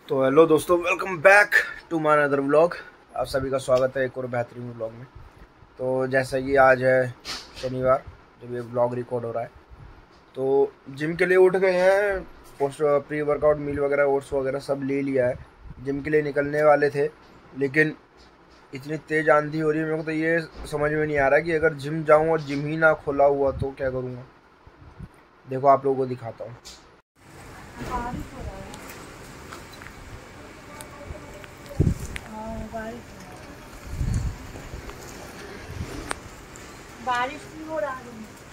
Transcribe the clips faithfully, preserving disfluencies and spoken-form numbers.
तो हेलो दोस्तों, welcome back to my other vlog. आप सभी का स्वागत है एक और बेहतरीन व्लॉग में। तो जैसा कि आज है शनिवार जब ये व्लॉग रिकॉर्ड हो रहा है, तो जिम के लिए उठ गए हैं। पोस्ट प्री वर्कआउट मील वगैरह ओट्स वगैरह सब ले लिया है। जिम के लिए निकलने वाले थे, लेकिन इतनी तेज़ आंधी हो रही है, मेरे को तो ये समझ में नहीं आ रहा कि अगर जिम जाऊँ और जिम ही ना खुला हुआ तो क्या करूँगा। देखो आप लोगों को दिखाता हूँ। बारिश भी हो रहा है।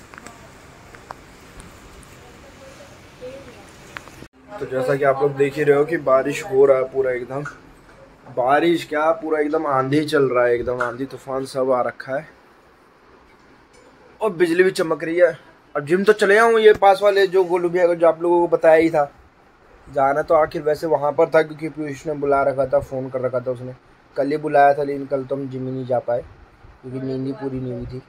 तो जैसा कि आप लोग देख ही रहे हो कि बारिश हो रहा है, पूरा एकदम बारिश क्या पूरा एकदम आंधी चल रहा है, एकदम आंधी तूफान सब आ रखा है और बिजली भी चमक रही है। अब जिम तो चले आऊँ, ये पास वाले जो गोलू भैया जो आप लोगों को बताया ही था, जाना तो आखिर वैसे वहाँ पर था क्योंकि पीयूष ने बुला रखा था, फ़ोन कर रखा था उसने। कल ही बुलाया था, लेकिन कल तो हम जिम ही नहीं जा पाए क्योंकि नींद ही पूरी नहीं हुई थी।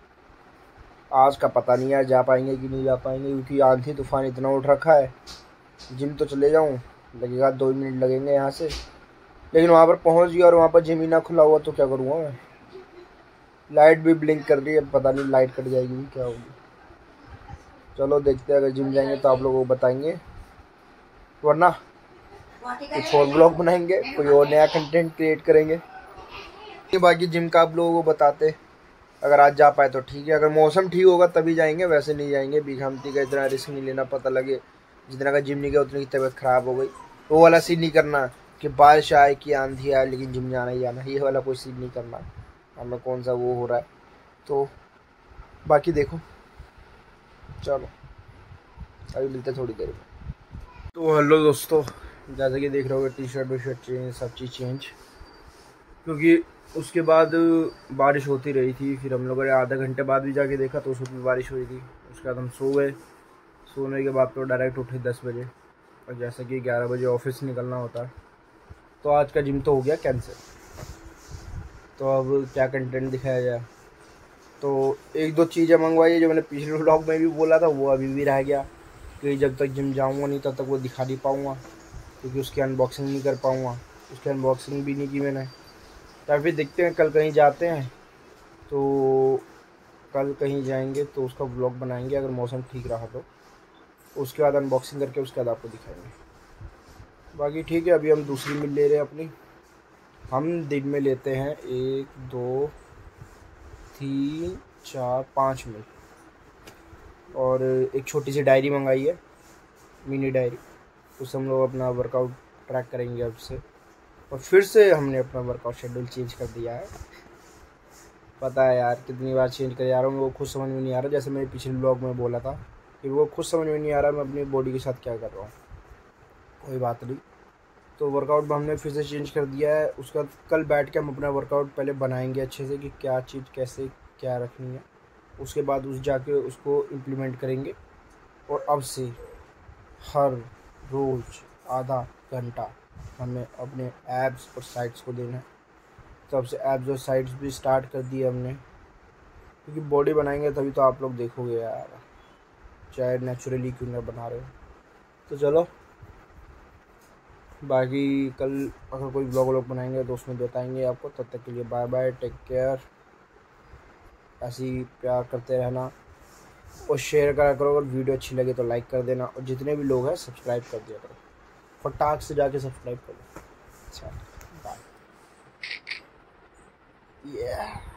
आज का पता नहीं है जा पाएंगे कि नहीं जा पाएंगे, क्योंकि आंधी तूफान इतना उठ रखा है। जिम तो चले जाऊँ, लगेगा दो मिनट लगेंगे यहाँ से, लेकिन वहाँ पर पहुँच गया और वहाँ पर जिम ही ना खुला हुआ तो क्या करूँगा मैं। लाइट भी ब्लिंक कर रही है, पता नहीं लाइट कट जाएगी क्या होगी। चलो देखते हैं, अगर जिम जाएंगे तो आप लोगों को बताएंगे, वरना कुछ और ब्लॉग बनाएंगे, कोई और नया कंटेंट क्रिएट करेंगे। बाकी जिम का आप लोगों को बताते, अगर आज जा पाए तो ठीक है, अगर मौसम ठीक होगा तभी जाएंगे, वैसे नहीं जाएंगे। बीघामती का इतना रिस्क नहीं लेना, पता लगे जितना का जिम नहीं गया उतनी की तबीयत ख़राब हो गई। वो वाला सीन नहीं करना कि बारिश आए कि आंधी आए लेकिन जिम जाना ही जाना, ये वाला कोई सीन नहीं करना। हमें कौन सा वो हो रहा है। तो बाकी देखो, चलो अभी मिलते थोड़ी देर में। तो हेलो दोस्तों, जैसे कि देख रहे हो T shirt V shirt change, सब चीज़ चेंज, क्योंकि उसके बाद बारिश होती रही थी। फिर हम लोगों ने आधे घंटे बाद भी जाके देखा तो उसमें बारिश हुई थी। उसके बाद हम सो गए। सोने के बाद तो डायरेक्ट उठे दस बजे, और जैसा कि ग्यारह बजे ऑफिस निकलना होता है, तो आज का जिम तो हो गया कैंसिल। तो अब क्या कंटेंट दिखाया जाए। तो एक दो चीज़ें मंगवाई जो मैंने पिछले व्लॉग में भी बोला था, वो अभी भी रह गया कि जब तक जिम जाऊँगा नहीं तब तक वो दिखा नहीं पाऊँगा, क्योंकि उसकी अनबॉक्सिंग नहीं कर पाऊँगा। उसकी अनबॉक्सिंग भी नहीं की मैंने। या फिर देखते हैं, कल कहीं जाते हैं तो कल कहीं जाएंगे तो उसका व्लॉग बनाएंगे, अगर मौसम ठीक रहा तो। उसके बाद अनबॉक्सिंग करके उसके बाद आपको दिखाएंगे। बाकी ठीक है, अभी हम दूसरी मिल ले रहे हैं अपनी। हम दिन में लेते हैं एक दो तीन चार पाँच मिल, और एक छोटी सी डायरी मंगाई है, मिनी डायरी। उससे हम लोग अपना वर्कआउट ट्रैक करेंगे अब से। और फिर से हमने अपना वर्कआउट शेड्यूल चेंज कर दिया है। पता है यार कितनी बार चेंज कर जा रहा हूँ, वो खुद समझ में नहीं आ रहा। जैसे मैंने पिछले ब्लॉग में बोला था कि वो खुद समझ में नहीं आ रहा मैं अपनी बॉडी के साथ क्या कर रहा हूँ। कोई बात नहीं, तो वर्कआउट हमने फिर से चेंज कर दिया है। उसका कल बैठ के हम अपना वर्कआउट पहले बनाएंगे अच्छे से कि क्या चीज़ कैसे क्या रखनी है। उसके बाद उस जाके उसको इम्प्लीमेंट करेंगे। और अब से हर रोज़ आधा घंटा हमें अपने एब्स और साइड्स को देना है। तो अब से एब्स और साइड्स भी स्टार्ट कर दिए हमने, क्योंकि बॉडी बनाएंगे तभी तो आप लोग देखोगे यार, चाहे नेचुरली क्यों ना बना रहे हो। तो चलो, बाकी कल अगर कोई ब्लॉग व्लॉग बनाएंगे तो उसमें बताएंगे आपको। तब तक के लिए बाय बाय, टेक केयर। ऐसे ही प्यार करते रहना और शेयर करा करो। अगर वीडियो अच्छी लगे तो लाइक कर देना, और जितने भी लोग हैं सब्सक्राइब कर दिया करो, फटाक से जाके सब्सक्राइब करो। अच्छा बाय। Yeah.